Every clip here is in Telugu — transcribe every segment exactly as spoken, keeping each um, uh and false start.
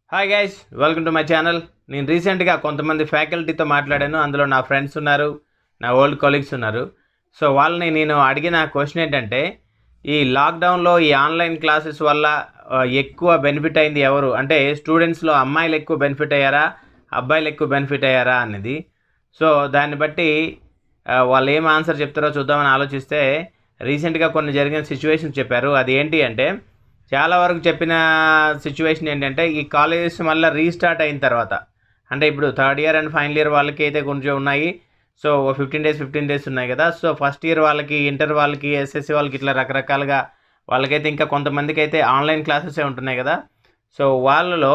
Hi guys, welcome to my channel. నేను రీసెంట్గా కొంతమంది ఫ్యాకల్టీతో మాట్లాడాను. అందులో నా ఫ్రెండ్స్ ఉన్నారు, నా ఓల్డ్ కొలీగ్స్ ఉన్నారు. సో వాళ్ళని నేను అడిగిన క్వశ్చన్ ఏంటంటే, ఈ లాక్డౌన్లో ఈ ఆన్లైన్ క్లాసెస్ వల్ల ఆ, ఎక్కువ బెనిఫిట్ అయింది ఎవరు అంటే, స్టూడెంట్స్లో అమ్మాయిలు ఎక్కువ బెనిఫిట్ అయ్యారా, అబ్బాయిలు ఎక్కువ బెనిఫిట్ అయ్యారా అనేది. సో దాన్ని బట్టి ఆ, వాళ్ళు ఏం ఆన్సర్ చెప్తారో చూద్దామని ఆలోచిస్తే, రీసెంట్గా కొన్ని జరిగిన సిచ్యువేషన్స్ చెప్పారు. అది ఏంటి అంటే, చాలా వరకు చెప్పిన సిచ్యువేషన్ ఏంటంటే, ఈ కాలేజెస్ మళ్ళీ రీస్టార్ట్ అయిన తర్వాత, అంటే ఇప్పుడు third year and final year వాళ్ళకి అయితే కొంచెం ఉన్నాయి. So fifteen days fifteen days ఉన్నాయి కదా. సో ఫస్ట్ ఇయర్ వాళ్ళకి, ఇంటర్ వాళ్ళకి, ఎస్ఎస్సి వాళ్ళకి ఇట్లా రకరకాలుగా వాళ్ళకైతే ఇంకా కొంతమందికి అయితే ఆన్లైన్ క్లాసెసే ఉంటున్నాయి కదా. సో వాళ్ళలో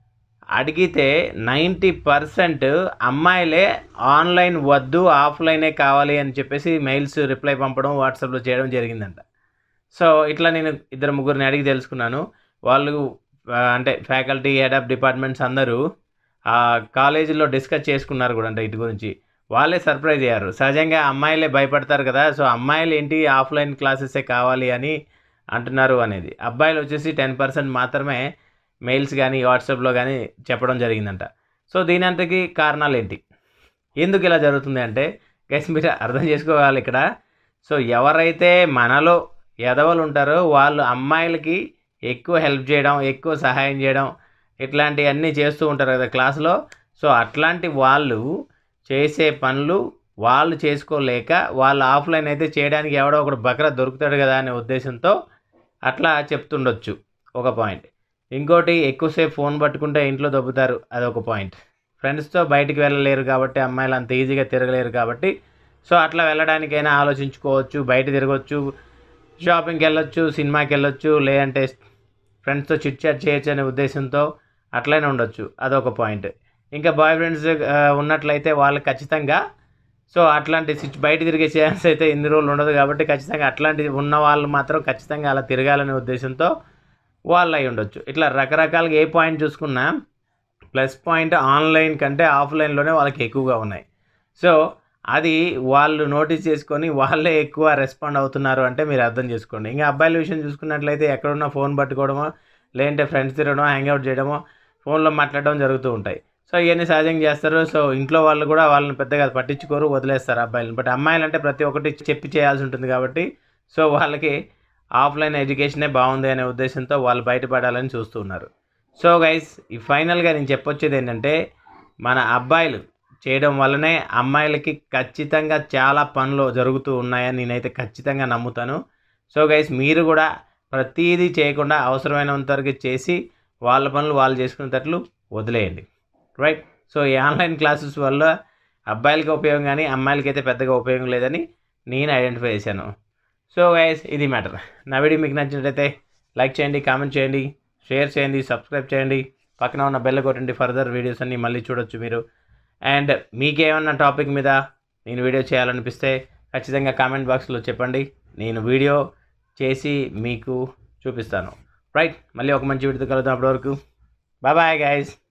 అడిగితే నైంటీ పర్సెంట్ అమ్మాయిలే ఆన్లైన్ వద్దు, ఆఫ్లైనే కావాలి అని చెప్పేసి మెయిల్స్ రిప్లై పంపడం, వాట్సాప్లో చేయడం జరిగిందంట. సో ఇట్లా నేను ఇద్దరు ముగ్గురిని అడిగి తెలుసుకున్నాను. వాళ్ళు ఆ, అంటే ఫ్యాకల్టీ, హెడ్ ఆఫ్ డిపార్ట్మెంట్స్ అందరూ ఆ కాలేజీలో డిస్కస్ చేసుకున్నారు కూడా అంటే ఇటు గురించి. వాళ్ళే సర్ప్రైజ్ అయ్యారు. సహజంగా అమ్మాయిలే భయపడతారు కదా. సో అమ్మాయిలు ఏంటి ఆఫ్లైన్ క్లాసెసే కావాలి అని అంటున్నారు అనేది. అబ్బాయిలు వచ్చేసి టెన్ పర్సెంట్ మాత్రమే మెయిల్స్ కానీ వాట్సాప్లో కానీ చెప్పడం జరిగిందంట. సో దీని అంతకి కారణాలు ఏంటి, ఎందుకు ఇలా జరుగుతుంది అంటే, గైస్ మీరు అర్థం చేసుకోవాలి ఇక్కడ. సో ఎవరైతే మనలో ఎదవలు ఉంటారో వాళ్ళు అమ్మాయిలకి ఎక్కువ హెల్ప్ చేయడం, ఎక్కువ సహాయం చేయడం, ఇట్లాంటివన్నీ చేస్తూ ఉంటారు కదా క్లాస్లో. సో అట్లాంటి వాళ్ళు చేసే పనులు వాళ్ళు చేసుకోలేక, వాళ్ళు ఆఫ్లైన్ అయితే చేయడానికి ఎవడో ఒకడు బకరా దొరుకుతాడు కదా అనే ఉద్దేశంతో అట్లా చెప్తుండొచ్చు, ఒక పాయింట్. ఇంకోటి, ఎక్కువసేపు ఫోన్ పట్టుకుంటే ఇంట్లో దొబ్బుతారు, అదొక పాయింట్. ఫ్రెండ్స్తో బయటికి వెళ్ళలేరు కాబట్టి, అమ్మాయిలు అంత ఈజీగా తిరగలేరు కాబట్టి, సో అట్లా వెళ్ళడానికైనా ఆలోచించుకోవచ్చు. బయట తిరగవచ్చు, షాపింగ్కి వెళ్ళొచ్చు, సినిమాకి వెళ్ళొచ్చు, లేదంటే ఫ్రెండ్స్తో చిట్ చాట్ చేయొచ్చు అనే ఉద్దేశంతో అట్లనే ఉండొచ్చు, అదొక పాయింట్. ఇంకా బాయ్ ఫ్రెండ్స్ ఉన్నట్లయితే వాళ్ళు ఖచ్చితంగా సో అట్లాంటి సిచ్ బయట తిరిగే ఛాన్స్ అయితే ఇన్ని రోజులు ఉండదు కాబట్టి, ఖచ్చితంగా అట్లాంటి ఉన్న వాళ్ళు మాత్రం ఖచ్చితంగా అలా తిరగాలనే ఉద్దేశంతో వాళ్ళు అయి ఉండొచ్చు. ఇట్లా రకరకాలుగా ఏ పాయింట్ చూసుకున్నా ప్లస్ పాయింట్ ఆన్లైన్ కంటే ఆఫ్లైన్లోనే వాళ్ళకి ఎక్కువగా ఉన్నాయి. సో అది వాళ్ళు నోటీస్ చేసుకొని వాళ్ళే ఎక్కువ రెస్పాండ్ అవుతున్నారు అంటే మీరు అర్థం చేసుకోండి. ఇంకా అబ్బాయిల విషయం చూసుకున్నట్లయితే, ఎక్కడున్నా ఫోన్ పట్టుకోవడమో, లేదంటే ఫ్రెండ్స్ తిరగడమో, హ్యాంగ్అవుట్ చేయడమో, ఫోన్లో మాట్లాడడం జరుగుతూ ఉంటాయి. సో ఇవన్నీ సహజంగా చేస్తారు. సో ఇంట్లో వాళ్ళు కూడా వాళ్ళని పెద్దగా పట్టించుకోరు, వదిలేస్తారు అబ్బాయిలను. బట్ అమ్మాయిలు అంటే ప్రతి ఒక్కటి చెప్పి చేయాల్సి ఉంటుంది కాబట్టి, సో వాళ్ళకి ఆఫ్లైన్ ఎడ్యుకేషనే బాగుంది అనే ఉద్దేశంతో వాళ్ళు బయటపడాలని చూస్తూ ఉన్నారు. సో గైస్, ఈ ఫైనల్గా నేను చెప్పొచ్చేది ఏంటంటే, మన అబ్బాయిలు చేయడం వల్లనే అమ్మాయిలకి ఖచ్చితంగా చాలా పనులు జరుగుతూ ఉన్నాయని నేనైతే ఖచ్చితంగా నమ్ముతాను. సో గైస్, మీరు కూడా ప్రతిదీ చేయకుండా అవసరమైనంత వరకు చేసి వాళ్ళ పనులు వాళ్ళు చేసుకునేటట్లు వదిలేయండి, రైట్. సో ఈ ఆన్లైన్ క్లాసెస్ వల్ల అబ్బాయిలకి ఉపయోగం కానీ అమ్మాయిలకి అయితే పెద్దగా ఉపయోగం లేదని నేను ఐడెంటిఫై చేశాను. సో గైస్, ఇది మ్యాటర్. నా వీడియో మీకు నచ్చినట్లయితే లైక్ చేయండి, కామెంట్ చేయండి, షేర్ చేయండి, సబ్స్క్రైబ్ చేయండి, పక్కన ఉన్న బెల్ కొట్టండి. ఫర్దర్ వీడియోస్ అన్నీ మళ్ళీ చూడొచ్చు మీరు. అండ్ మీకేమన్నా టాపిక్ మీద నేను వీడియో చేయాలనిపిస్తే ఖచ్చితంగా కామెంట్ బాక్స్లో చెప్పండి, నేను వీడియో చేసి మీకు చూపిస్తాను, రైట్. మళ్ళీ ఒక మంచి వీడియోతో కలుద్దాం. అప్పటి వరకు బాయ్ బాయ్ గైస్.